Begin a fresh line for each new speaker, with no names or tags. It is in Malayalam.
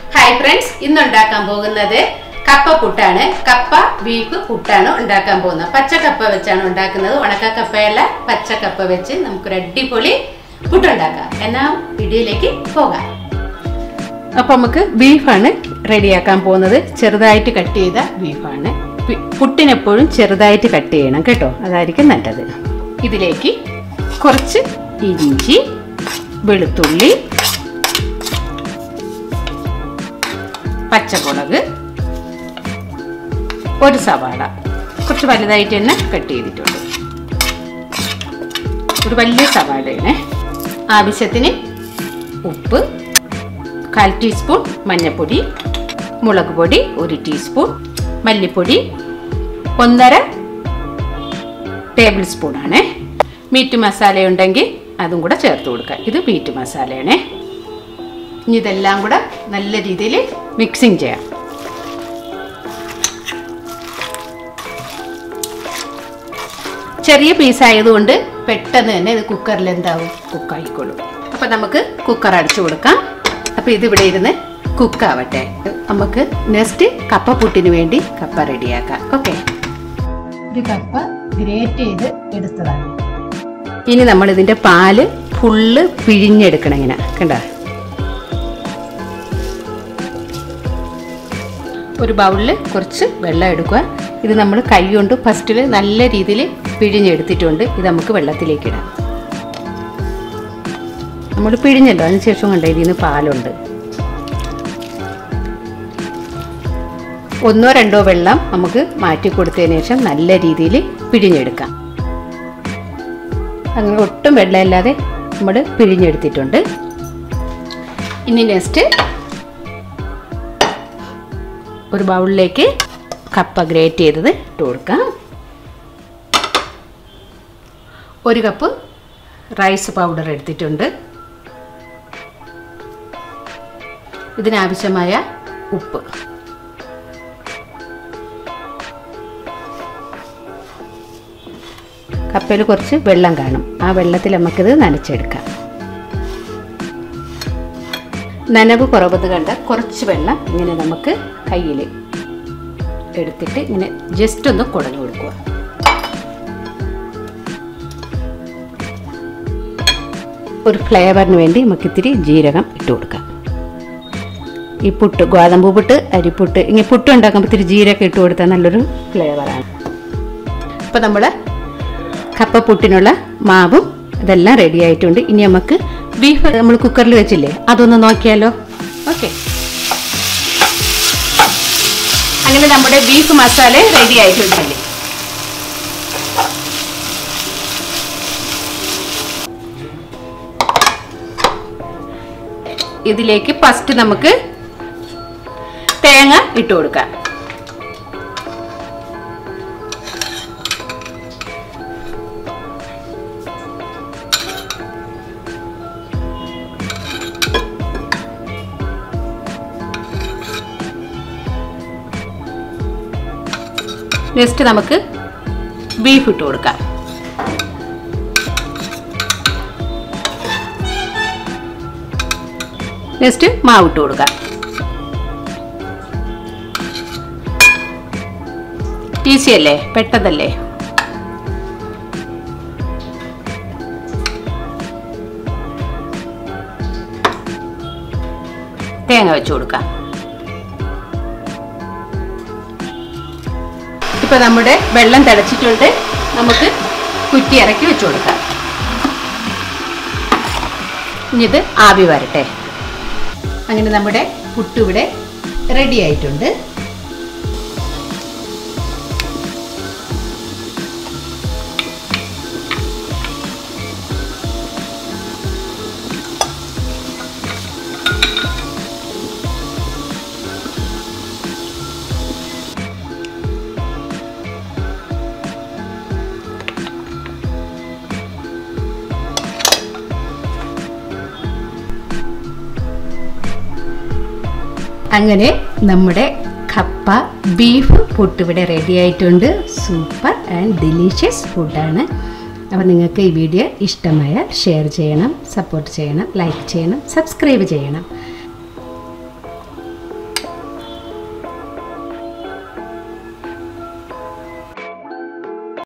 ഹായ് ഫ്രണ്ട്സ്, ഇന്ന് ഉണ്ടാക്കാൻ പോകുന്നത് കപ്പ പുട്ടാണ്. കപ്പ ബീഫ് പുട്ടാണ് ഉണ്ടാക്കാൻ പോകുന്നത്. പച്ചക്കപ്പ വെച്ചാണ് ഉണ്ടാക്കുന്നത്. ഉണക്ക കപ്പയല്ല, പച്ചക്കപ്പ വെച്ച് നമുക്കൊരു അടിപൊളി പുട്ടുണ്ടാക്കാം. എന്നാ വീഡിയോയിലേക്ക് പോകാം. അപ്പം നമുക്ക് ബീഫാണ് റെഡിയാക്കാൻ പോകുന്നത്. ചെറുതായിട്ട് കട്ട് ചെയ്ത ബീഫാണ്. പുട്ടിനെപ്പോഴും ചെറുതായിട്ട് കട്ട് ചെയ്യണം കേട്ടോ, അതായിരിക്കും നല്ലത്. ഇതിലേക്ക് കുറച്ച് ഇഞ്ചി, വെളുത്തുള്ളി, പച്ചമുളക്, ഒരു സവാള കുറച്ച് വലുതായിട്ട് തന്നെ കട്ട് ചെയ്തിട്ടുണ്ട്. ഒരു വലിയ സവാളയാണ്. ആവശ്യത്തിന് ഉപ്പ്, 1/4 ടീസ്പൂൺ മഞ്ഞൾപ്പൊടി, മുളക് പൊടി 1 ടീസ്പൂൺ, മല്ലിപ്പൊടി 1.5 ടേബിൾ സ്പൂണാണ്. മീറ്റ് മസാല ഉണ്ടെങ്കിൽ അതും കൂടെ ചേർത്ത് കൊടുക്കുക. ഇത് മീറ്റ് മസാലയാണ്. ഇനി ഇതെല്ലാം കൂടെ നല്ല രീതിയിൽ മിക്സിങ് ചെയ്യാം. ചെറിയ പീസായതുകൊണ്ട് പെട്ടെന്ന് തന്നെ ഇത് കുക്കറിൽ എന്താവും, കുക്കായിക്കോളും. അപ്പം നമുക്ക് കുക്കർ അടച്ചു കൊടുക്കാം. അപ്പം ഇതിവിടെ ഇരുന്ന് കുക്കാവട്ടെ. നമുക്ക് നെക്സ്റ്റ് കപ്പ പുട്ടിന് വേണ്ടി കപ്പ റെഡിയാക്കാം. ഓക്കെ, ഒരു കപ്പ ഗ്രേറ്റ് ചെയ്ത് എടുത്തതാണ്. ഇനി നമ്മൾ ഇതിൻ്റെ പാല് ഫുള്ള് പിഴിഞ്ഞെടുക്കണം. ഇങ്ങനെ കണ്ട, ഒരു ബൗളിൽ കുറച്ച് വെള്ളം എടുക്കുക. ഇത് നമ്മൾ കൈ കൊണ്ട് ഫസ്റ്റിൽ നല്ല രീതിയിൽ പിഴിഞ്ഞെടുത്തിട്ടുണ്ട്. ഇത് നമുക്ക് വെള്ളത്തിലേക്ക് ഇടാം. നമ്മൾ പിഴിഞ്ഞല്ലോ, അതിനുശേഷം കണ്ട ഇതിൽ നിന്ന് പാലുണ്ട്. 1 or 2 വെള്ളം നമുക്ക് മാറ്റി കൊടുത്തതിന് ശേഷം നല്ല രീതിയിൽ പിഴിഞ്ഞെടുക്കാം. അങ്ങനെ ഒട്ടും വെള്ളമില്ലാതെ നമ്മൾ പിഴിഞ്ഞെടുത്തിട്ടുണ്ട്. ഇനി നെക്സ്റ്റ് ഒരു ബൗളിലേക്ക് കപ്പ ഗ്രേറ്റ് ചെയ്തത് ഇട്ട് കൊടുക്കാം. 1 കപ്പ് റൈസ് പൗഡർ എടുത്തിട്ടുണ്ട്. ഇതിനാവശ്യമായ ഉപ്പ്, കപ്പയിൽ കുറച്ച് വെള്ളം കാണും. ആ വെള്ളത്തിൽ നമുക്കിത് നനച്ചെടുക്കാം. നനവ് കുറവത് കണ്ട കുറച്ച് വെള്ളം ഇങ്ങനെ നമുക്ക് കയ്യിൽ എടുത്തിട്ട് ഇങ്ങനെ ജസ്റ്റ് ഒന്ന് കുടഞ്ഞു കൊടുക്കുക. ഒരു ഫ്ലേവറിന് വേണ്ടി നമുക്ക് ഇത്തിരി ജീരകം ഇട്ട് കൊടുക്കാം. ഈ പുട്ട്, ഗോതമ്പ് പുട്ട്, അരിപ്പുട്ട്, ഇങ്ങനെ പുട്ട് ഉണ്ടാക്കുമ്പോൾ ഇത്തിരി ജീരകം ഇട്ട് കൊടുത്താൽ നല്ലൊരു ഫ്ലേവറാണ്. അപ്പോൾ നമ്മൾ കപ്പ പുട്ടിനുള്ള മാവും ഇതെല്ലാം റെഡി ആയിട്ടുണ്ട്. ഇനി നമുക്ക് ബീഫ് നമ്മൾ കുക്കറിൽ വെച്ചില്ലേ, അതൊന്ന് നോക്കിയാലോ. ഓക്കെ, അങ്ങനെ നമ്മുടെ ബീഫ് മസാല റെഡി ആയിട്ടുണ്ടല്ലേ. ഇതിലേക്ക് ഫസ്റ്റ് നമുക്ക് തേങ്ങ ഇട്ട് കൊടുക്കാം. നെക്സ്റ്റ് നമുക്ക് ബീഫ് ഇട്ട് കൊടുക്കാം. നെക്സ്റ്റ് മാവ് ഇട്ട് കൊടുക്കാം. ഈസി അല്ലേ, പെട്ടതല്ലേ. തേങ്ങ വെച്ച് കൊടുക്കാം. ഇപ്പൊ നമ്മുടെ വെള്ളം തിളച്ചിട്ടുണ്ട്. നമുക്ക് കുറ്റി ഇറക്കി വെച്ച് കൊടുക്കാം. ഇനി ഇത് ആവി വരട്ടെ. അങ്ങനെ നമ്മുടെ പുട്ട് ഇവിടെ റെഡി ആയിട്ടുണ്ട്. അങ്ങനെ നമ്മുടെ കപ്പ ബീഫ് പുട്ട് ഇവിടെ റെഡി ആയിട്ടുണ്ട്. സൂപ്പർ ആൻഡ് ഡെലീഷ്യസ് ഫുഡാണ്. അപ്പോൾ നിങ്ങൾക്ക് ഈ വീഡിയോ ഇഷ്ടമായാൽ ഷെയർ ചെയ്യണം, സപ്പോർട്ട് ചെയ്യണം, ലൈക്ക് ചെയ്യണം, സബ്സ്ക്രൈബ് ചെയ്യണം.